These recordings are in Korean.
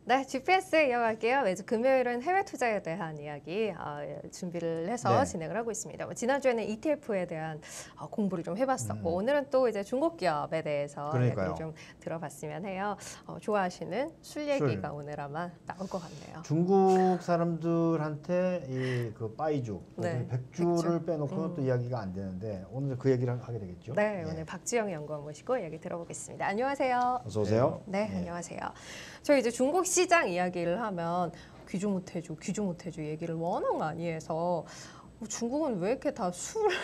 네, GPS 이어갈게요. 매주 금요일은 해외 투자에 대한 이야기 준비를 해서 진행을 하고 있습니다. 지난주에는 ETF에 대한 공부를 좀 해봤었고 오늘은 또 이제 중국 기업에 대해서 이야기를 좀 들어봤으면 해요. 좋아하시는 술 얘기가 오늘 아마 나올 것 같네요. 중국 사람들한테 이 빠이주, 백주를 빼놓고는 또 이야기가 안 되는데 오늘 그 얘기를 하게 되겠죠? 네, 오늘 박지영 연구원 모시고 얘기 들어보겠습니다. 안녕하세요. 어서 오세요. 네, 안녕하세요. 저희 이제 중국 시장 이야기를 하면 귀주 못해주 얘기를 워낙 많이 해서 중국은 왜 이렇게 다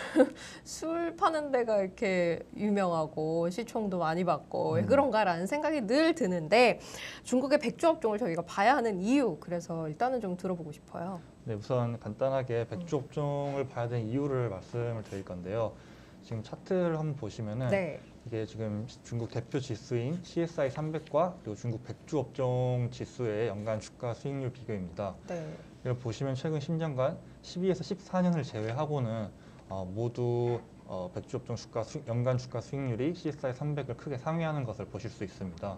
술 파는 데가 이렇게 유명하고 시총도 많이 받고 왜 그런가라는 생각이 늘 드는데 중국의 백주 업종을 저희가 봐야 하는 이유 그래서 일단은 좀 들어보고 싶어요. 네, 우선 간단하게 백주 업종을 봐야 되는 이유를 말씀을 드릴 건데요. 지금 차트를 한번 보시면은 이게 지금 중국 대표 지수인 CSI 300과 그리고 중국 백주 업종 지수의 연간 주가 수익률 비교입니다. 이걸 보시면 최근 10년간 12에서 14년을 제외하고는 모두 백주 업종 연간 주가 수익률이 CSI 300을 크게 상회하는 것을 보실 수 있습니다.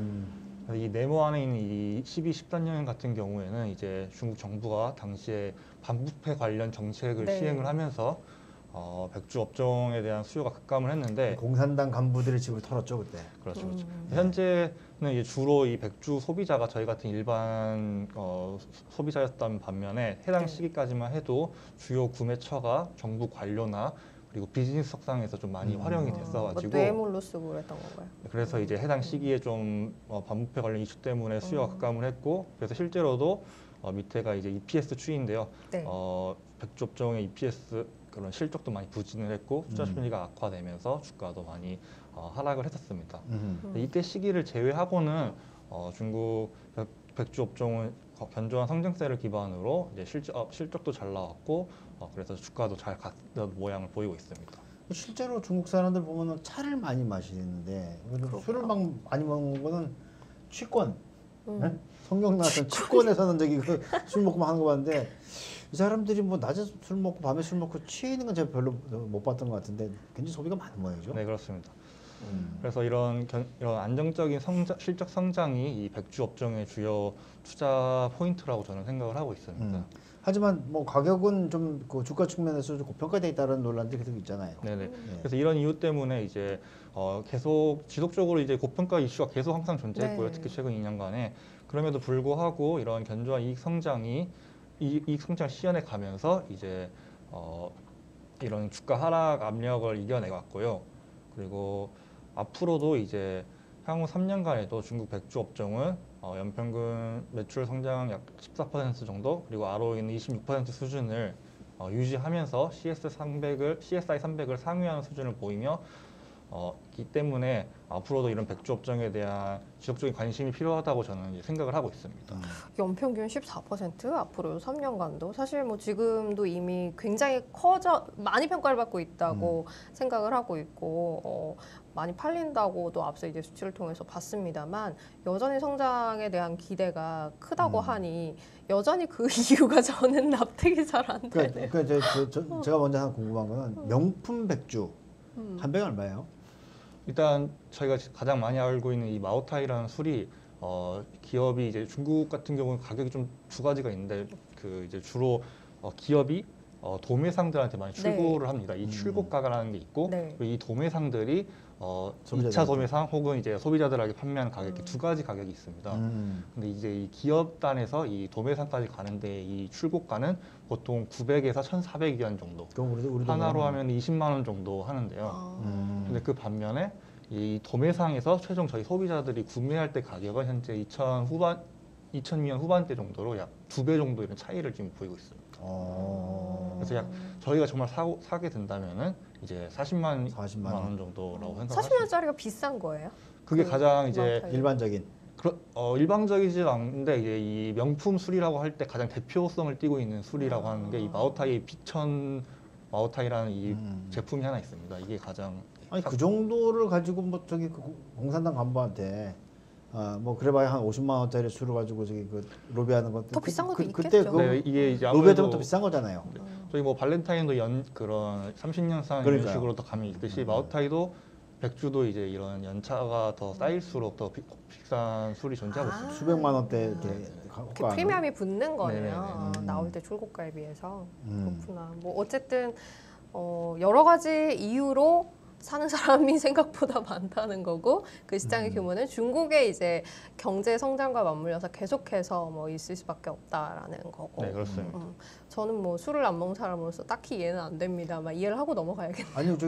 이 네모 안에 있는 이 12, 14년 같은 경우에는 이제 중국 정부가 당시에 반부패 관련 정책을 시행을 하면서 백주 업종에 대한 수요가 급감을 했는데 공산당 간부들의 집을 털었죠 그때. 그렇죠. 현재는 이제 주로 이 백주 소비자가 저희 같은 일반 소비자였던 반면에 해당 시기까지만 해도 주요 구매처가 정부 관료나 그리고 비즈니스 석상에서 좀 많이 활용이 됐어가지고 뇌물로 쓰고 그랬던 건가요? 그래서 이제 해당 시기에 좀 반부패 관련 이슈 때문에 수요가 급감을 했고 그래서 실제로도 밑에가 이제 EPS 추이인데요. 백주 업종의 EPS 그런 실적도 많이 부진을 했고 투자 심리가 악화되면서 주가도 많이 하락을 했었습니다. 이때 시기를 제외하고는 중국 백주 업종은 견조한 성장세를 기반으로 이제 실적도 잘 나왔고 그래서 주가도 잘 갔던 모양을 보이고 있습니다. 실제로 중국 사람들 보면은 차를 많이 마시는데 술을 막 많이 먹는 거는 취권. 성경 나왔던 취권에서는 저기 술 먹고 하는 거 봤는데 이 사람들이 뭐 낮에 술 먹고 밤에 술 먹고 취해 있는 건 제가 별로 못 봤던 것 같은데 굉장히 소비가 많은 모양이죠. 네, 그렇습니다. 그래서 이런 안정적인 실적 성장이 이 백주 업종의 주요 투자 포인트라고 저는 생각을 하고 있습니다. 하지만 뭐 가격은 좀 그 주가 측면에서 좀 고평가돼 있다는 논란들이 계속 있잖아요. 네네. 그래서 이런 이유 때문에 이제 계속 지속적으로 이제 고평가 이슈가 계속 항상 존재했고요. 특히 최근 2년간에 그럼에도 불구하고 이런 견조한 이익 성장 시연에 가면서 이제 이런 주가 하락 압력을 이겨내갔고요. 그리고 앞으로도 이제 향후 3년간에도 중국 백주 업종은 연평균 매출 성장 약 14% 정도 그리고 ROE는 26% 수준을 유지하면서 CSI 300을 상회하는 수준을 보이며 이 때문에 앞으로도 이런 백주 업종에 대한 지속적인 관심이 필요하다고 저는 이제 생각을 하고 있습니다. 연평균 14% 앞으로 3년간도 사실 뭐 지금도 이미 굉장히 많이 평가를 받고 있다고 생각을 하고 있고 많이 팔린다고도 앞서 이제 수치를 통해서 봤습니다만 여전히 성장에 대한 기대가 크다고 하니 여전히 그 이유가 저는 납득이 잘 안 되네요. 그러니까 제가 먼저 하나 궁금한 거는 명품 백주 한 병이 얼마예요? 일단 저희가 가장 많이 알고 있는 이 마오타이라는 술이 기업이 이제 중국 같은 경우는 가격이 좀 두 가지가 있는데 그 이제 주로 기업이 도매상들한테 많이 출고를 합니다. 이 출고가라는 게 있고 그리고 이 도매상들이 2차 도매상 혹은 이제 소비자들에게 판매하는 가격이 두 가지 가격이 있습니다. 근데 이제 이 기업단에서 이 도매상까지 가는데 이 출고가는 보통 900에서 1,400위안 정도. 하나로 하면 20만 원 정도 하는데요. 근데 그 반면에 이 도매상에서 최종 저희 소비자들이 구매할 때 가격은 현재 2,000위안 후반대 정도로 약 2배 정도 이런 차이를 지금 보이고 있습니다. 그래서 약 저희가 정말 사게 된다면은 이제 40만 원 정도라고 생각하시면 40만 원짜리가 비싼 거예요? 그게 가장 이제 일반적인. 일방적이지 않은데 이제 이 명품 술이라고 할 때 가장 대표성을 띠고 있는 술이라고 하는 게 이 마오타이의 비천 마오타이라는 이 제품이 하나 있습니다. 이게 가장 그 정도를 가지고 뭐 저기 그 공산당 간부한테 뭐 그래봐야 한 50만 원짜리 술을 가지고 저기 그 로비하는 건 더 비싼 것도 그때 있겠죠. 네, 이게 이제 로비하면 더 비싼 거잖아요. 저희 뭐 발렌타인도 그런 30년 산 이런 식으로 더 가면 있듯이 마오타이도 백주도 이제 이런 연차가 더 쌓일수록 더 비싼 술이 존재하고 있습니다. 수백만 원대 이렇게 그 프리미엄이 붙는 거네요. 네네네. 나올 때 출고가에 비해서. 음. 그렇구나. 뭐 어쨌든 여러 가지 이유로 사는 사람이 생각보다 많다는 거고 그 시장의 규모는 중국의 이제 경제 성장과 맞물려서 계속해서 뭐 있을 수밖에 없다라는 거고. 네, 그렇습니다. 저는 뭐 술을 안 먹는 사람으로서 딱히 이해는 안 됩니다. 막 이해를 하고 넘어가야겠네요. 아니요,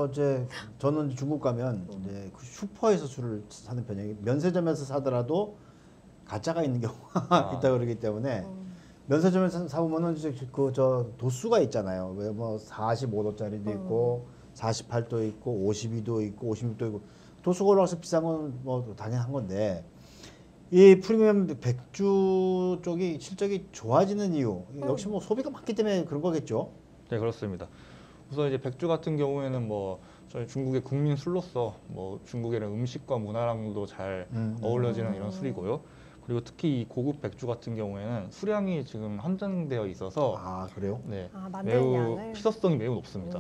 저는 중국 가면 이제 그 슈퍼에서 술을 사는 편이에요. 면세점에서 사더라도 가짜가 있는 경우가 있다 그러기 때문에 면세점에서 사보면은 이제 그저 도수가 있잖아요. 왜 뭐 45도짜리도 있고 48도 있고 52도 있고 56도 있고 도수가 올라가서 비싼 건 뭐 당연한 건데 이 프리미엄 백주 쪽이 실적이 좋아지는 이유 역시 뭐 소비가 많기 때문에 그런 거겠죠. 네, 그렇습니다. 우선 이제 백주 같은 경우에는 뭐 저희 중국의 국민 술로서 뭐 중국의 음식과 문화랑도 잘 어우러지는 이런 술이고요. 그리고 특히 이 고급 백주 같은 경우에는 수량이 지금 한정되어 있어서 아 그래요? 네, 만드는 매우 양을. 희소성이 매우 높습니다.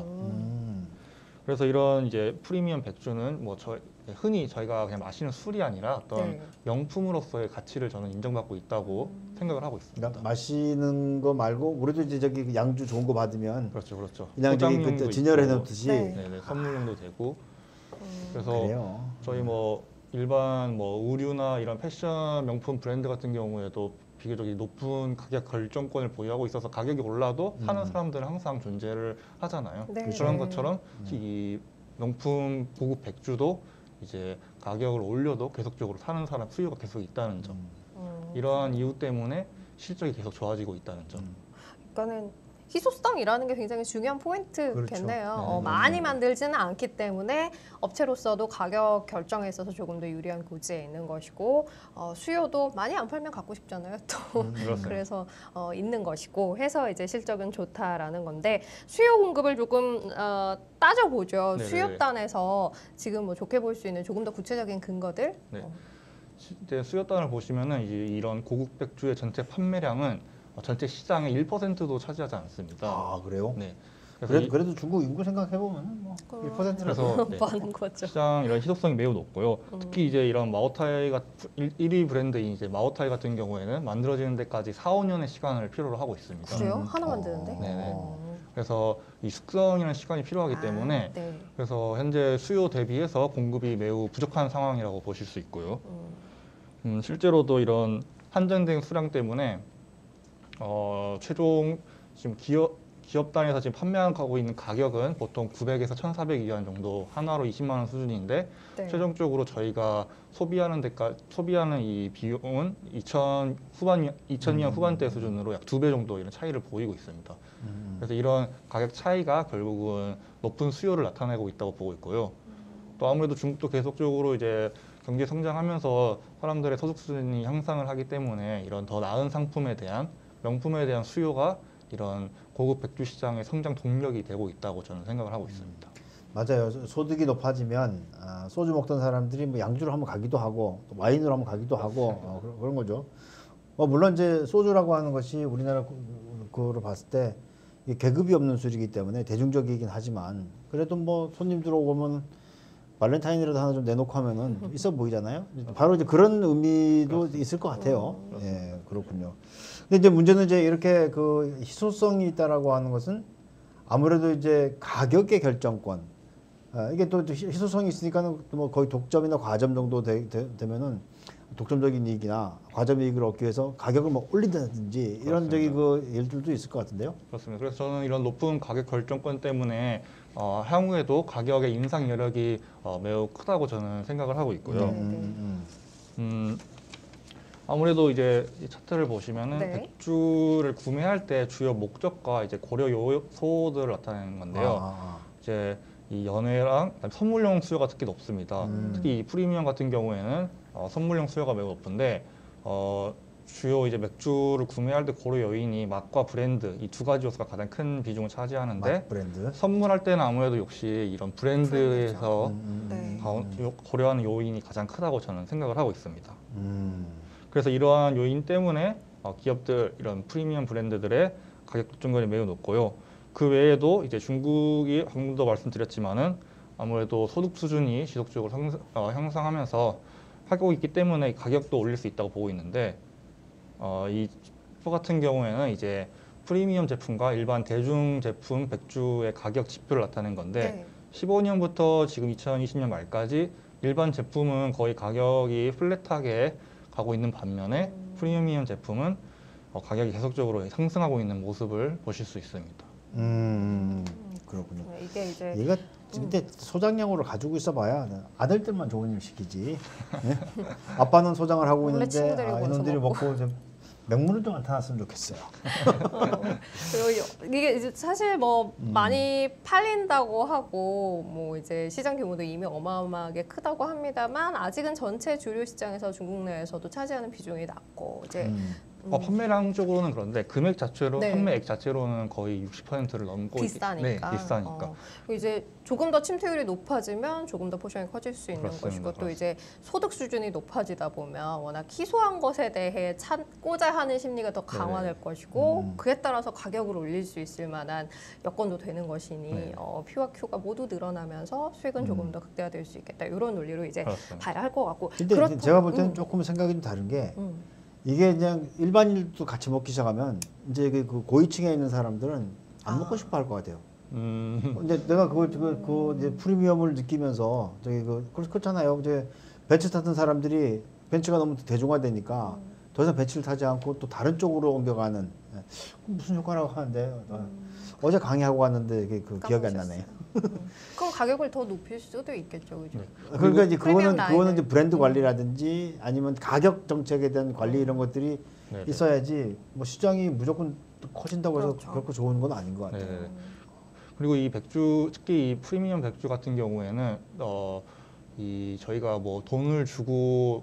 그래서 이런 이제 프리미엄 백주는 뭐 흔히 저희가 그냥 마시는 술이 아니라 어떤 네. 명품으로서의 가치를 저는 인정받고 있다고 생각을 하고 있습니다. 그러니까 마시는 거 말고 우리도 이제 저기 양주 좋은 거 받으면 그렇죠, 그렇죠. 그냥 저기 포장용도 그때 진열해 있고, 놓듯이 네. 네네, 선물용도 되고. 그래서 그래요. 저희 뭐 일반 뭐 의류나 이런 패션 명품 브랜드 같은 경우에도 비교적 높은 가격 결정권을 보유하고 있어서 가격이 올라도 사는 사람들은 항상 존재를 하잖아요. 네. 그런 것처럼 이 명품 고급 백주도 이제 가격을 올려도 계속적으로 사는 사람 수요가 계속 있다는 점. 이러한 이유 때문에 실적이 계속 좋아지고 있다는 점. 그러니까는 희소성이라는 게 굉장히 중요한 포인트겠네요. 그렇죠. 네, 많이 만들지는 않기 때문에 업체로서도 가격 결정에 있어서 조금 더 유리한 고지에 있는 것이고 수요도 많이 안 팔면 갖고 싶잖아요. 또 그렇습니다. 그래서 있는 것이고 해서 이제 실적은 좋다라는 건데 수요 공급을 조금 따져보죠. 네네. 수요단에서 지금 뭐 좋게 볼 수 있는 조금 더 구체적인 근거들. 네. 이제 수요단을 보시면은 이제 이런 고급 백주의 전체 판매량은 전체 시장의 1%도 차지하지 않습니다. 아 그래요? 네. 그래도 중국 인구 생각해 보면 뭐 1%라도 그래서 네. 뭐 하는 거죠. 시장 이런 희소성이 매우 높고요. 특히 이제 이런 마오타이가 1위 브랜드인 이제 마오타이 같은 경우에는 만들어지는 데까지 4, 5년의 시간을 필요로 하고 있습니다. 그래요? 하나 만드는데? 네네. 어. 그래서 이 숙성이라는 시간이 필요하기 때문에 네. 그래서 현재 수요 대비해서 공급이 매우 부족한 상황이라고 보실 수 있고요. 실제로도 이런 한정된 수량 때문에 최종 지금 기업 단위에서 지금 판매하고 있는 가격은 보통 900에서 1,400위안 정도 하나로 20만 원 수준인데 네. 최종적으로 저희가 소비하는 이 비용은 2000위안 후반대 수준으로 약 2배 정도 이런 차이를 보이고 있습니다. 그래서 이런 가격 차이가 결국은 높은 수요를 나타내고 있다고 보고 있고요. 또 아무래도 중국도 계속적으로 이제 경제 성장하면서 사람들의 소득 수준이 향상을 하기 때문에 이런 더 나은 상품에 대한 명품에 대한 수요가 이런 고급 백주 시장의 성장 동력이 되고 있다고 저는 생각을 하고 있습니다. 맞아요. 소득이 높아지면 소주 먹던 사람들이 뭐 양주로 한번 가기도 하고 또 와인으로 한번 가기도 하고 그런 거죠. 물론 이제 소주라고 하는 것이 우리나라 그로 봤을 때 이게 계급이 없는 술이기 때문에 대중적이긴 하지만 그래도 뭐 손님 들어오면 발렌타인이라도 하나 좀 내놓고 하면은 좀 있어 보이잖아요. 바로 이제 그런 의미도 그렇습니다. 있을 것 같아요. 예, 그렇군요. 근데 이제 문제는 이제 이렇게 그 희소성이 있다라고 하는 것은 아무래도 이제 가격의 결정권. 이게 또 희소성이 있으니까는 뭐 거의 독점이나 과점 정도 되면은 독점적인 이익이나 과점 이익을 얻기 위해서 가격을 뭐 올린다든지 이런 저기 그 일들도 있을 것 같은데요. 그렇습니다. 그래서 저는 이런 높은 가격 결정권 때문에 향후에도 가격의 인상 여력이 매우 크다고 저는 생각을 하고 있고요. 아무래도 이제 이 차트를 보시면은 네. 백주를 구매할 때 주요 목적과 이제 고려 요소들을 나타내는 건데요. 이제 이 연회랑 선물용 수요가 특히 높습니다. 특히 이 프리미엄 같은 경우에는 선물용 수요가 매우 높은데 주요 이제 맥주를 구매할 때 고려 요인이 맛과 브랜드 이 두 가지 요소가 가장 큰 비중을 차지하는데 맛 브랜드. 선물할 때는 아무래도 역시 이런 브랜드에서 네. 고려하는 요인이 가장 크다고 저는 생각을 하고 있습니다. 음. 그래서 이러한 요인 때문에 기업들 이런 프리미엄 브랜드들의 가격 독점권이 매우 높고요. 그 외에도 이제 중국이 방금도 말씀드렸지만은 아무래도 소득 수준이 지속적으로 향상하면서 하고 있기 때문에 가격도 올릴 수 있다고 보고 있는데 이 지표 같은 경우에는 이제 프리미엄 제품과 일반 대중 제품 백주의 가격 지표를 나타낸 건데 네. 15년부터 지금 2020년 말까지 일반 제품은 거의 가격이 플랫하게 가고 있는 반면에 프리미엄 제품은 가격이 계속적으로 상승하고 있는 모습을 보실 수 있습니다. 그렇군요. 이게 이제 얘가 근데 소장량으로 가지고 있어봐야 아들들만 좋은 일 시키지. 예? 아빠는 소장을 하고 원래 있는데 친구들이 이놈들이 먹고. 먹고 좀 맹물은 좀 안 타놨으면 좋겠어요. 그리고 이게 이제 사실 뭐 많이 팔린다고 하고 뭐 이제 시장 규모도 이미 어마어마하게 크다고 합니다만 아직은 전체 주류 시장에서 중국 내에서도 차지하는 비중이 낮고 이제 판매량 쪽으로는 그런데 금액 자체로 네. 판매액 자체로는 거의 60%를 넘고 비싸니까. 네, 비싸니까. 그리고 이제 조금 더 침투율이 높아지면 조금 더 포션이 커질 수 있는 그렇습니다. 것이고 또 이제 소득 수준이 높아지다 보면 워낙 희소한 것에 대해 찾고자 하는 심리가 더 강화될 것이고 그에 따라서 가격을 올릴 수 있을 만한 여건도 되는 것이니 네. P와 Q가 모두 늘어나면서 수익은 조금 더 극대화될 수 있겠다 이런 논리로 이제 그렇습니다. 봐야 할 것 같고. 근데 그렇다- 제가 볼 때는 조금 생각이 좀 다른 게 이게 그냥 일반인도 같이 먹기 시작하면 이제 그 고위층에 있는 사람들은 안 먹고 싶어 할 것 같아요. 근데 내가 그 이제 프리미엄을 느끼면서 그렇잖아요. 이제 벤츠 탔던 사람들이 벤츠가 너무 대중화되니까 더 이상 벤츠를 타지 않고 또 다른 쪽으로 옮겨가는 무슨 효과라고 하는데 어제 강의하고 왔는데 이게 그 기억이 안 나네요. 그럼 가격을 더 높일 수도 있겠죠, 그죠? 그러니까 이제 프리미엄 그거는 라인을. 이제 브랜드 관리라든지 아니면 가격 정책에 대한 관리 이런 것들이 네네. 있어야지 뭐 시장이 무조건 커진다고 해서 그렇죠. 결코 좋은 건 아닌 것 같아요. 네네. 그리고 이 백주 특히 이 프리미엄 백주 같은 경우에는 이 저희가 뭐 돈을 주고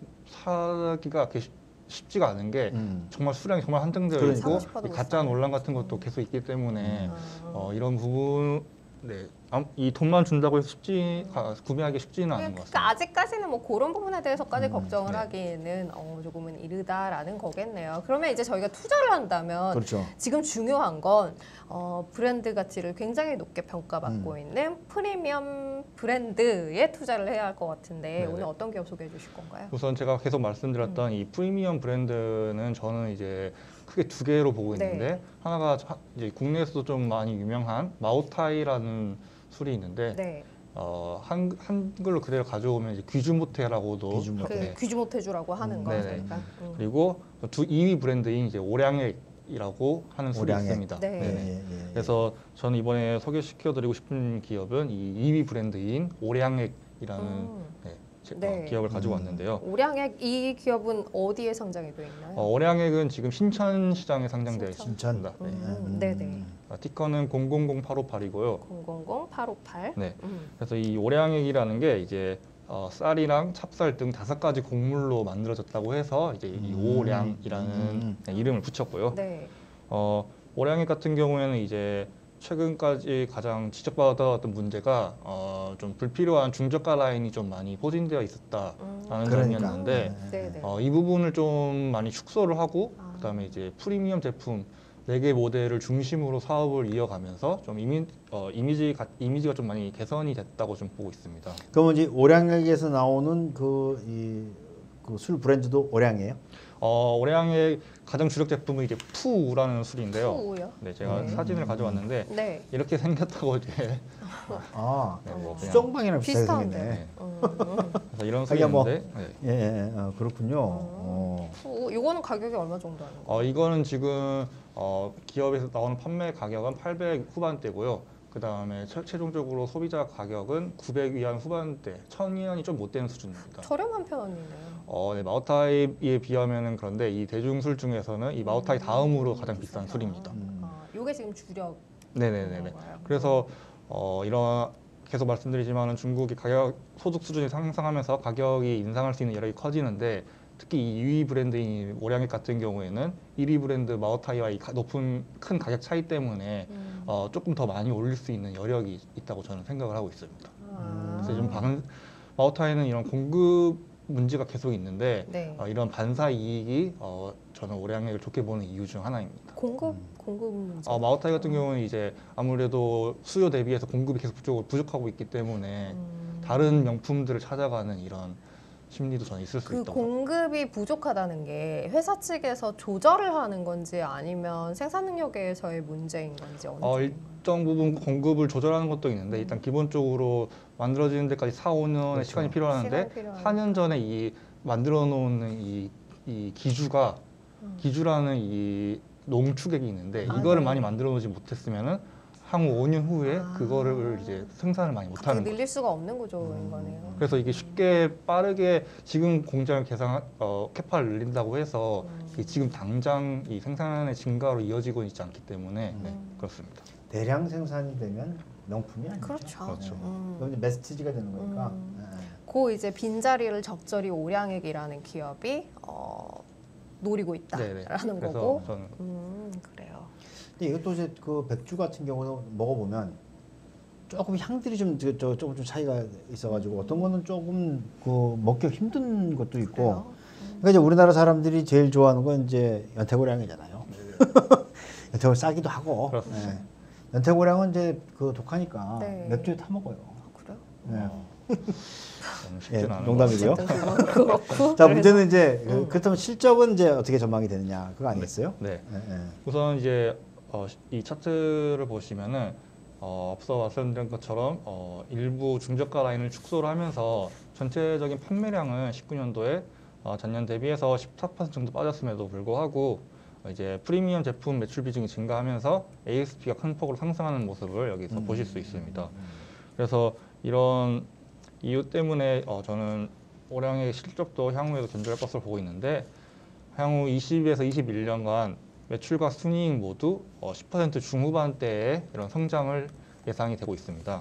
사기가 그렇게 쉽지가 않은 게 정말 수량이 정말 한정되어 그러니까. 있고 사고 싶어도 이 못 가짜 사는. 논란 같은 것도 계속 있기 때문에 아. 이런 부분 이 돈만 준다고 해서 구매하기 쉽지는 않은 것 그러니까 같습니다. 아직까지는 뭐 그런 부분에 대해서까지 걱정을 네. 하기에는 조금은 이르다라는 거겠네요. 그러면 이제 저희가 투자를 한다면 그렇죠. 지금 중요한 건 브랜드 가치를 굉장히 높게 평가받고 있는 프리미엄 브랜드에 투자를 해야 할 것 같은데 네네. 오늘 어떤 기업 소개해 주실 건가요? 우선 제가 계속 말씀드렸던 이 프리미엄 브랜드는 저는 이제 크게 두 개로 보고 네. 있는데 하나가 이제 국내에서도 좀 많이 유명한 마오타이라는 술이 있는데 네, 한글로 그대로 가져오면 이제 귀주모테라고도 귀주모테. 그 귀주모테주라고 하는 거. 네네. 그러니까. 그리고 2위 브랜드인 이제 오량액이라고 하는 술이 오량액. 있습니다. 네. 네네. 그래서 저는 이번에 소개시켜드리고 싶은 기업은 이 2위 브랜드인 오량액이라는 네. 기업을 가지고 왔는데요. 오량액 이 기업은 어디에 상장이 되어 있나요? 오량액은 지금 신천 시장에 상장되어 신천. 있습니다. 네. 네네. 티커는 000858이고요. 000858. 네. 그래서 이 오량액이라는 게 이제 쌀이랑 찹쌀 등 5가지 곡물로 만들어졌다고 해서 이제 이 오량이라는 이름을 붙였고요. 네. 오량액 같은 경우에는 이제 최근까지 가장 지적받았던 문제가 좀 불필요한 중저가 라인이 좀 많이 포진되어 있었다라는 점이었는데 네네. 이 부분을 좀 많이 축소를 하고 아. 그다음에 이제 프리미엄 제품 4개 모델을 중심으로 사업을 이어가면서 좀 이미지가 좀 많이 개선이 됐다고 좀 보고 있습니다. 그러면 이제 오량액에서 나오는 그 술 브랜드도 오량이에요? 오량의 가장 주력 제품은 이제 푸우라는 술인데요. 푸우요? 네, 제가 네. 사진을 가져왔는데 네. 이렇게 생겼다고 이제 아, 네, 뭐 그냥 수정방이랑 비슷하게 비슷한데. 생겼네. 그래서 이런 하기야 뭐. 술인데 그렇군요. 푸우 이거는 가격이 얼마 정도 하는 거예요? 이거는 지금 기업에서 나오는 판매 가격은 800 후반대고요. 그 다음에 최종적으로 소비자 가격은 900위안 후반대, 1000위안이 좀 못 되는 수준입니다. 저렴한 편이네요. 네, 마오타이에 비하면은 그런데 이 대중술 중에서는 이 마오타이 다음으로 가장 비싼 술입니다. 이게 지금 주력. 네네네네. 건가요? 그래서 이런 계속 말씀드리지만은 중국이 가격 소득 수준이 상승하면서 가격이 인상할 수 있는 여력이 커지는데 특히 이 2위 브랜드인 오량액 같은 경우에는 1위 브랜드 마오타이와의 큰 가격 차이 때문에 조금 더 많이 올릴 수 있는 여력이 있다고 저는 생각을 하고 있습니다. 그래서 좀 마오타이는 이런 공급 문제가 계속 있는데 네. 이런 반사 이익이 저는 오량액을 좋게 보는 이유 중 하나입니다. 공급 문제. 마오타이 같은 경우는 이제 아무래도 수요 대비해서 공급이 계속 부족하고 있기 때문에 다른 명품들을 찾아가는 이런 심리도 저는 있을 수 그 있다고. 공급이 부족하다는 게 회사 측에서 조절을 하는 건지 아니면 생산 능력에서의 문제인 건지 어느 쪽인가요? 일정 부분 공급을 조절하는 것도 있는데 일단 기본적으로 만들어지는 데까지 4, 5년의 그렇죠. 시간이 필요하는데 시간이 필요하니까. 4년 전에 이 만들어 놓는 이 기주라는 이 농축액이 있는데 아, 이거를 네. 많이 만들어 놓지 못했으면은 향후 5년 후에 그거를 이제 생산을 많이 못 갑자기 하는 거예요. 늘릴 수가 없는 구조인 거네요. 그래서 이게 쉽게 빠르게 지금 공장을 캐파를 늘린다고 해서 이게 지금 당장 이 생산의 증가로 이어지고 있지 않기 때문에 네, 그렇습니다. 대량 생산이 되면 명품이 아니죠. 그렇죠. 그렇죠. 그럼 이제 메스티지가 되는 거니까. 그 이제 빈자리를 적절히 오량액이라는 기업이 노리고 네네. 있다라는 그래서 거고. 저는 그래요. 근데 이것도 이제 그 백주 같은 경우는 먹어보면 조금 향들이 조금 좀 차이가 있어가지고 어떤 거는 조금 그 먹기 힘든 것도 있고. 그래요? 그러니까 이제 우리나라 사람들이 제일 좋아하는 건 이제 연태고량이잖아요. 연태고량 싸기도 하고. 그렇습니다. 예. 연태고량은 이제 그 독하니까 네. 맥주에 타 먹어요. 그래요? 예. 너무 쉽진 예, 않은 농담이고요. 어쨌든 그건 그렇고. 자 그래서- 문제는 이제 그렇다면 실적은 이제 어떻게 전망이 되느냐 그거 아니겠어요? 네. 예, 예. 우선 이제 이 차트를 보시면은 앞서 말씀드린 것처럼 일부 중저가 라인을 축소를 하면서 전체적인 판매량은 19년도에 전년 대비해서 14% 정도 빠졌음에도 불구하고 이제 프리미엄 제품 매출 비중이 증가하면서 ASP가 큰 폭으로 상승하는 모습을 여기서 보실 수 있습니다. 그래서 이런 이유 때문에 저는 오량의 실적도 향후에도 견조할 것으로 보고 있는데 향후 20에서 21년간 매출과 순이익 모두 10% 중후반대의 이런 성장을 예상이 되고 있습니다.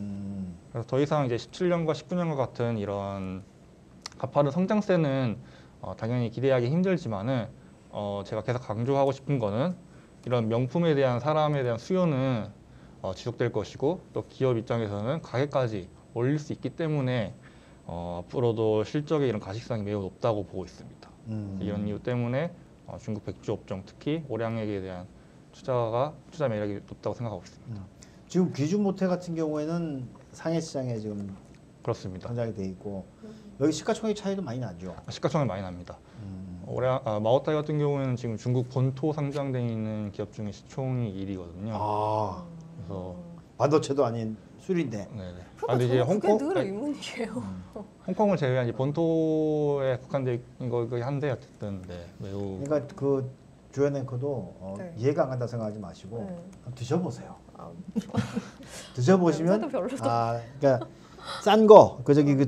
그래서 더 이상 이제 17년과 19년과 같은 이런 가파른 성장세는 당연히 기대하기 힘들지만은 제가 계속 강조하고 싶은 거는 이런 명품에 대한 사람에 대한 수요는 지속될 것이고 또 기업 입장에서는 가격까지 올릴 수 있기 때문에 앞으로도 실적의 이런 가식성이 매우 높다고 보고 있습니다. 이런 이유 때문에 중국 백주 업종 특히 오량액에 대한 투자 매력이 높다고 생각하고 있습니다. 지금 귀주모태 같은 경우에는 상해 시장에 지금 그렇습니다. 상장이 돼 있고 여기 시가총액 차이도 많이 나죠. 시가총액 많이 납니다. 마오타이 같은 경우에는 지금 중국 본토 상장돼 있는 기업 중에 시총이 1위거든요. 아 그래서 반도체도 아닌 술인데. 네네. 그러니까 근데 이제 저는 그게 늘 아니, 의문이에요. 홍콩을 제외한 이제 본토에 국한돼 있는 거긴 한데 어쨌든 네, 매우 그러니까 그 주연 앵커도 네. 이해가 안 간다 생각하지 마시고 네. 한번 드셔보세요. 아, 드셔보시면 냄새도 별로도. 그러니까 싼 거, 그 저기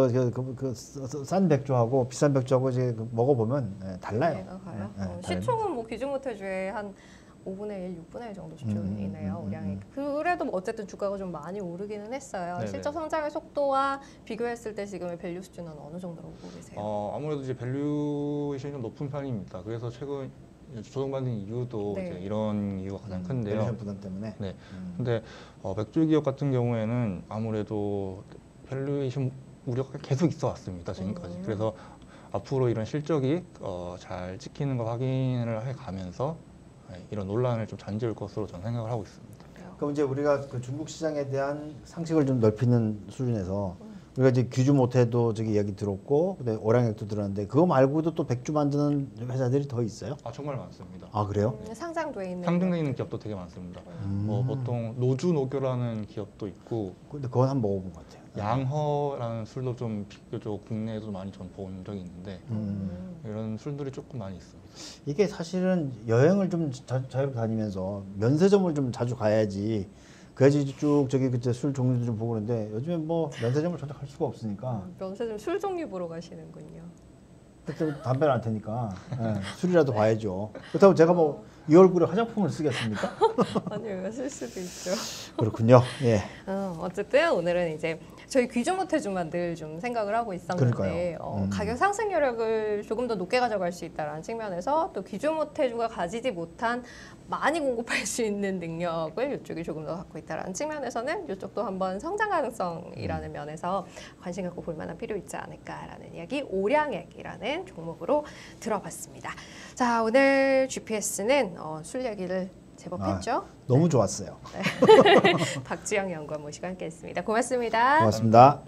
싼 백주하고 비싼 백주하고 이제 먹어보면 달라요. 이해가 가요. 네, 네, 시총은 뭐 기준모태주의 한 5분의 1, 6분의 1 정도 수준이네요. 우량이. 그래도 뭐 어쨌든 주가가 좀 많이 오르기는 했어요. 네네. 실적 성장의 속도와 비교했을 때 지금의 밸류 수준은 어느 정도로 보고 계세요? 아무래도 이제 밸류에이션이 좀 높은 편입니다. 그래서 최근 조정받는 이유도 네. 이제 이런 이유가 가장 큰데요. 밸류션 부담 때문에. 네. 근데 백주 기업 같은 경우에는 아무래도 밸류에이션 우려가 계속 있어 왔습니다. 지금까지. 그래서 앞으로 이런 실적이 잘 찍히는 걸 확인을 해 가면서 이런 논란을 좀 잠재울 것으로 저는 생각을 하고 있습니다. 그럼 이제 우리가 그 중국 시장에 대한 상식을 좀 넓히는 수준에서 우리가 이제 귀주 모태도 저기 이야기 들었고, 근데 오량액도 들었는데 그거 말고도 또 백주 만드는 회사들이 더 있어요? 정말 많습니다. 아 그래요? 상장돼 있는 상장돼 있는 기업도 되게 많습니다. 보통 노주 노교라는 기업도 있고 근데 그건 한번 먹어본 것 같아요. 양허라는 술도 좀 비교적 국내에도 많이 전 본 적이 있는데 이런 술들이 조금 많이 있습니다. 이게 사실은 여행을 좀 자유롭게 다니면서 면세점을 좀 자주 가야지. 그래야지 쭉 저기 그때 술 종류도 좀 보고 그러는데 요즘에 뭐 면세점을 전혀 갈 수가 없으니까 면세점 술 종류 보러 가시는군요. 그때 담배를 안 테니까 술이라도 봐야죠. 그렇다고 제가 뭐 이 얼굴에 화장품을 쓰겠습니까? 아니요, 쓸 수도 있죠. 그렇군요. 예. 어쨌든 오늘은 이제 저희 귀중모태주만 늘 좀 생각을 하고 있었는데 그러니까요. 가격 상승 여력을 조금 더 높게 가져갈 수 있다는 측면에서 또 귀중모태주가 가지지 못한 많이 공급할 수 있는 능력을 이쪽이 조금 더 갖고 있다는 측면에서는 이쪽도 한번 성장 가능성이라는 면에서 관심 갖고 볼 만한 필요 있지 않을까라는 이야기 오량액이라는 종목으로 들어봤습니다. 자, 오늘 GPS는 술 얘기를 제법 했죠. 너무 좋았어요. 박지영 연구원 모시고 함께했습니다. 고맙습니다. 고맙습니다.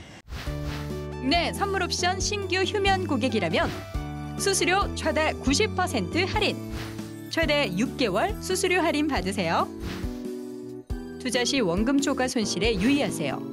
네, 선물 옵션 신규 휴면 고객이라면 수수료 최대 90% 할인, 최대 6개월 수수료 할인 받으세요. 투자 시 원금 초과 손실에 유의하세요.